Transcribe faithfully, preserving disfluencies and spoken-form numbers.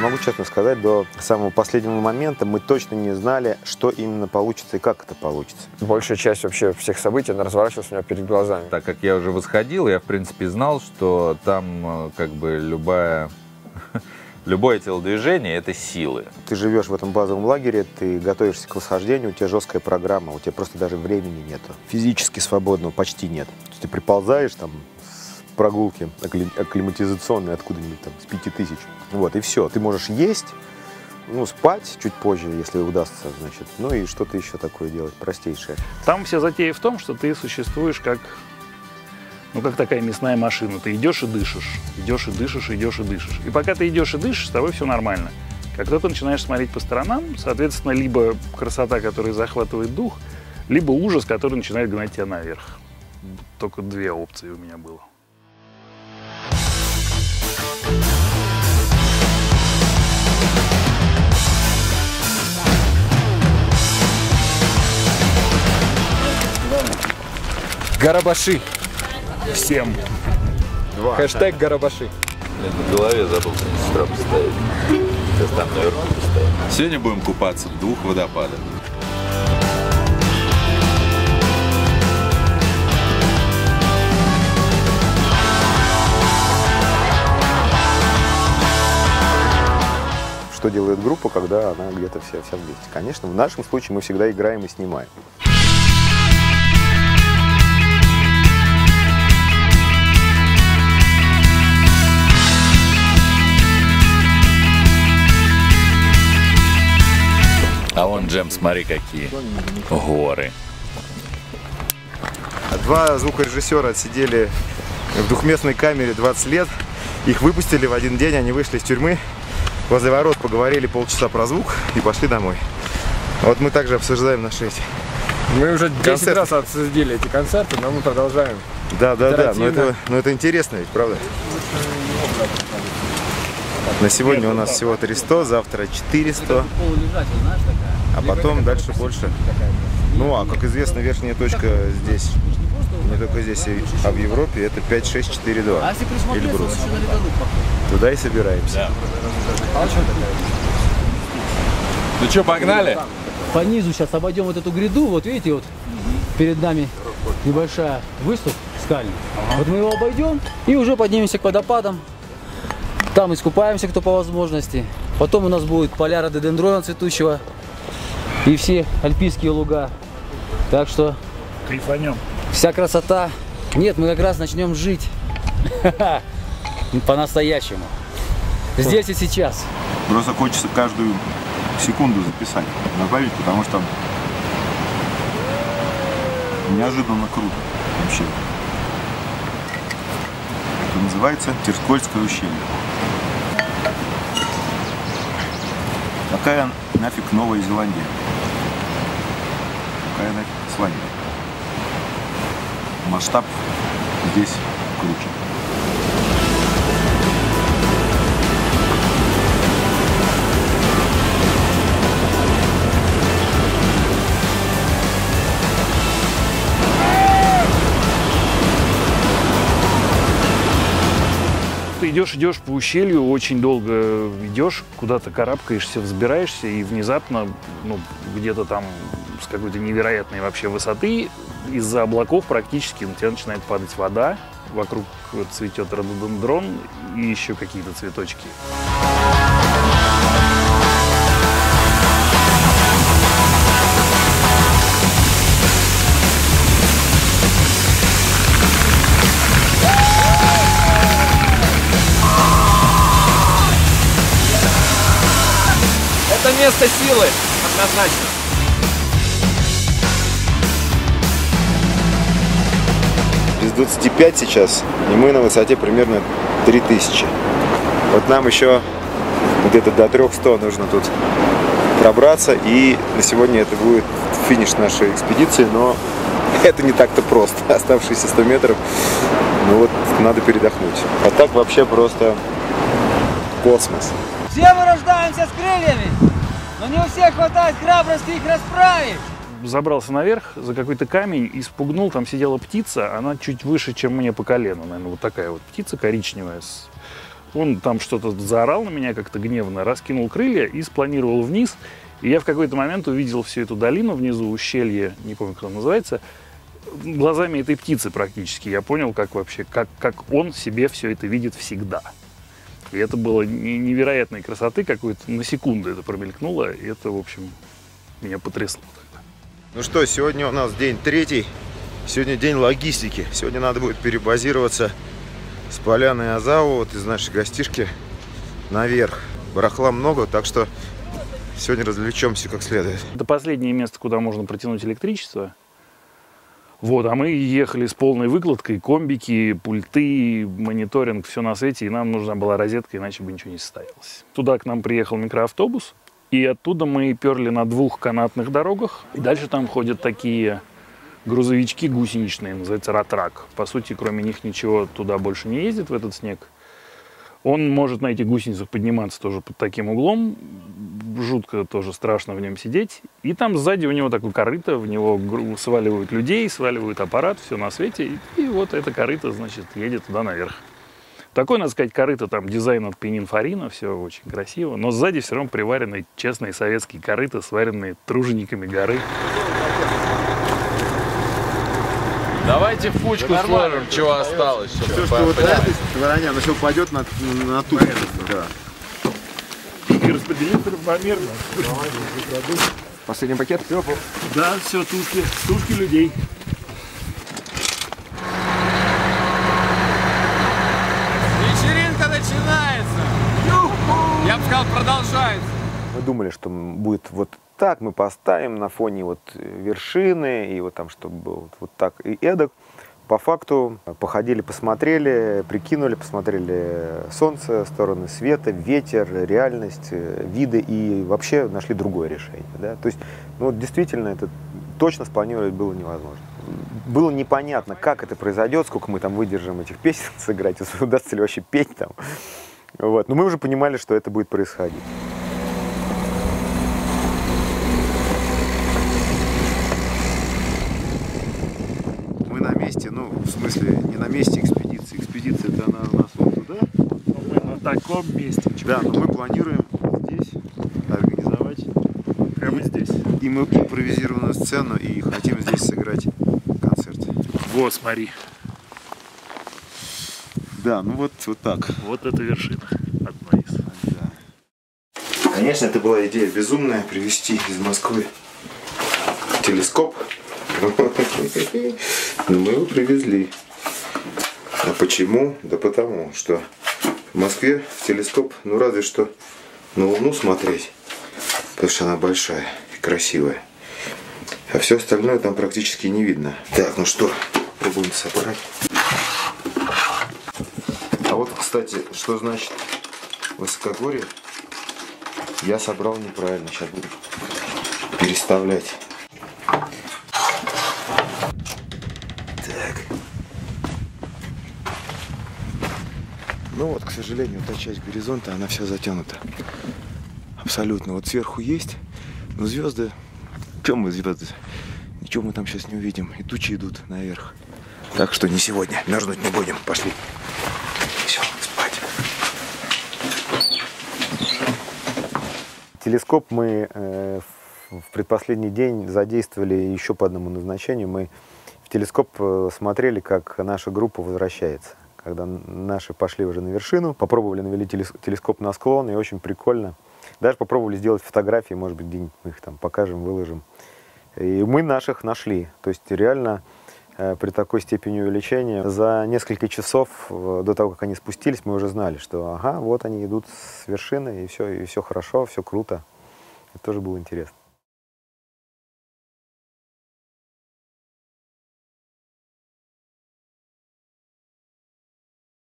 могу честно сказать, до самого последнего момента мы точно не знали, что именно получится и как это получится. Большая часть вообще всех событий, она разворачивалась у меня перед глазами. Так как я уже восходил, я, в принципе, знал, что там как бы любая... Любое телодвижение – это силы. Ты живешь в этом базовом лагере, ты готовишься к восхождению, у тебя жесткая программа, у тебя просто даже времени нету. Физически свободного почти нет. Ты приползаешь там с прогулки акклиматизационной откуда-нибудь там с пяти тысяч. Вот, и все. Ты можешь есть, ну, спать чуть позже, если удастся, значит. Ну и что-то еще такое делать, простейшее. Там вся затея в том, что ты существуешь как... Ну, как такая мясная машина. Ты идешь и дышишь, идешь и дышишь, идешь и дышишь. И пока ты идешь и дышишь, с тобой все нормально. Как только начинаешь смотреть по сторонам, соответственно, либо красота, которая захватывает дух, либо ужас, который начинает гнать тебя наверх. Только две опции у меня было. Гарабаши. Всем. Два. Хэштег Гарабаши. В голове забыл сестра поставить. Сейчас там наверху поставить. Сегодня будем купаться в двух водопадах. Что делает группа, когда она где-то вся, вся вместе? Конечно, в нашем случае мы всегда играем и снимаем. А вон, Джем, смотри, какие горы. Два звукорежиссера отсидели в двухместной камере двадцать лет. Их выпустили в один день, они вышли из тюрьмы. Возле ворот поговорили полчаса про звук и пошли домой. Вот мы также обсуждаем наши эти Мы уже десять концерты. раз обсудили эти концерты, но мы продолжаем. Да, да, да, но это, но это интересно ведь, правда? На сегодня у нас всего триста, завтра четыреста, а потом дальше больше. Ну, а как известно, верхняя точка здесь, не только здесь, а в Европе, это пять шесть четыре два, Эльбрус. Туда и собираемся. Ну что, погнали? По низу сейчас обойдем вот эту гряду, вот видите, вот перед нами небольшая выступ скальный. Вот мы его обойдем и уже поднимемся к водопадам. Там искупаемся, кто по возможности. Потом у нас будет поля рододендрона цветущего и все альпийские луга. Так что Кайфанем. вся красота. Нет, мы как раз начнем жить по-настоящему. Здесь и сейчас. Просто хочется каждую секунду записать, добавить, потому что неожиданно круто вообще. Это называется Терскольское ущелье. Какая нафиг Новая Зеландия? Какая нафиг Исландия? Масштаб здесь круче. Ты идешь, идешь по ущелью, очень долго идешь, куда-то карабкаешься, взбираешься, и внезапно, ну, где-то там с какой-то невероятной вообще высоты из-за облаков практически на тебя начинает падать вода, вокруг цветет рододендрон и еще какие-то цветочки. Это место силы, однозначно. Без двадцати пяти сейчас, и мы на высоте примерно три тысячи. Вот нам еще где-то до трёхсот нужно тут пробраться, и на сегодня это будет финиш нашей экспедиции, но это не так-то просто. Оставшиеся сто метров, ну вот, надо передохнуть. А так вообще просто космос. Все мы рождаемся с крыльями, но не у всех хватает храбрости их расправить. Забрался наверх за какой-то камень и спугнул, там сидела птица, она чуть выше, чем мне по колено, наверное, вот такая вот птица коричневая с Он там что-то заорал на меня как-то гневно, раскинул крылья и спланировал вниз. И я в какой-то момент увидел всю эту долину внизу, ущелье, не помню, как оно называется, глазами этой птицы практически. Я понял, как вообще, как, как он себе все это видит всегда. И это было невероятной красоты, какой-то на секунду это промелькнуло. И это, в общем, меня потрясло тогда. Ну что, сегодня у нас день третий. Сегодня день логистики. Сегодня надо будет перебазироваться с поляны Азау, вот из нашей гостишки, наверх. Барахла много, так что сегодня развлечемся как следует. Это последнее место, куда можно протянуть электричество. Вот, а мы ехали с полной выкладкой, комбики, пульты, мониторинг, все на свете, и нам нужна была розетка, иначе бы ничего не состоялось. Туда к нам приехал микроавтобус, и оттуда мы перли на двух канатных дорогах. И дальше там ходят такие грузовички гусеничные, называется ратрак. По сути, кроме них ничего туда больше не ездит, в этот снег. Он может на этих гусеницах подниматься тоже под таким углом. Жутко тоже страшно в нем сидеть. И там сзади у него такое корыто, в него сваливают людей, сваливают аппарат, все на свете. И, и вот это корыто, значит, едет туда наверх. Такое, надо сказать, корыто, там дизайн от Пининфорина, все очень красиво. Но сзади все равно приварены честные советские корыта, сваренные тружениками горы. Давайте в кучку сложим, чего осталось. Все, что вот на этой стороне, оно все упадет на, на ту. Да. И распределить равномерно. Последний пакет? Да, все, тушки, тушки людей. Вечеринка начинается! Я бы сказал, продолжается. Мы думали, что будет вот так, мы поставим на фоне вот вершины, и вот там, чтобы было вот, вот так и эдак. По факту походили, посмотрели, прикинули, посмотрели солнце, стороны света, ветер, реальность, виды и вообще нашли другое решение. Да? То есть, ну, действительно, это точно спланировать было невозможно. Было непонятно, как это произойдет, сколько мы там выдержим этих песен сыграть, удастся ли вообще петь там. Вот. Но мы уже понимали, что это будет происходить. Мы на месте, ну, в смысле, не на месте экспедиции. Экспедиция-то она у нас вот туда. Мы на таком месте. Да, но мы планируем здесь организовать Прямо и, здесь. И мы импровизированную сцену и хотим здесь сыграть концерт. Вот, смотри. Да, ну вот, вот так. Вот это вершина. Одна из. Да. Конечно, это была идея безумная, привезти из Москвы телескоп. Но мы его привезли. А почему? Да потому, что в Москве в телескоп, ну разве что на Луну смотреть, потому что она большая и красивая. А все остальное там практически не видно. Так, ну что, пробуем собрать. А вот, кстати, что значит высокогорье, я собрал неправильно. Сейчас буду переставлять. Так. Ну вот, к сожалению, та часть горизонта, она вся затянута. Абсолютно. Вот сверху есть, но звезды... Чем мы звезды? Ничего мы там сейчас не увидим. И тучи идут наверх. Так что не сегодня. Мерзнуть не будем. Пошли. Все, спать. Телескоп мы э, в предпоследний день задействовали еще по одному назначению. Мы в телескоп смотрели, как наша группа возвращается. Когда наши пошли уже на вершину, попробовали навели телескоп на склон, и очень прикольно. Даже попробовали сделать фотографии, может быть, где-нибудь мы их там покажем, выложим. И мы наших нашли. То есть реально э, при такой степени увеличения за несколько часов э, до того, как они спустились, мы уже знали, что ага, вот они идут с вершины, и все, и все хорошо, все круто. Это тоже было интересно.